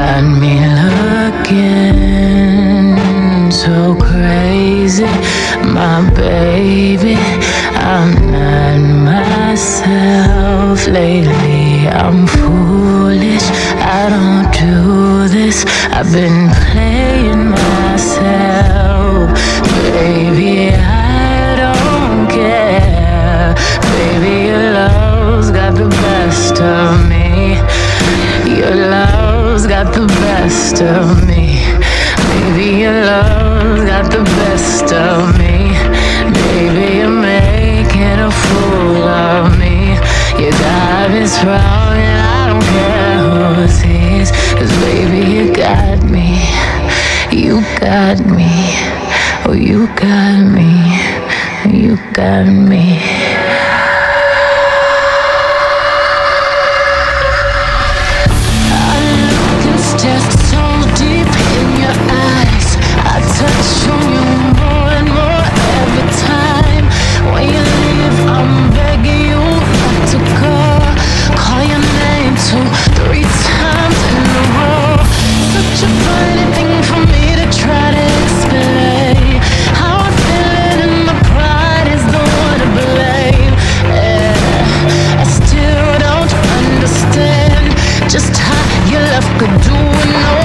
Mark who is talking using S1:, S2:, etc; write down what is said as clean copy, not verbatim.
S1: got me looking so crazy, my baby. I'm not myself lately. I'm foolish, I don't do this. I've been playing myself. Baby, I don't care. Baby, your love's got the best of me. Your love's got the best of me. Baby, your love's got the best of me. Baby, you're making a fool of me. You got me strong and I don't care who sees. 'Cause baby, you got me. You got me. Oh, you got me. You got me. Touch on you more and more every time. When you leave, I'm begging you not to go. Call your name 2, 3 times in a row. Such a funny thing for me to try to explain. How I'm feeling and my pride is the one to blame. Yeah, I still don't understand just how your love could do it. No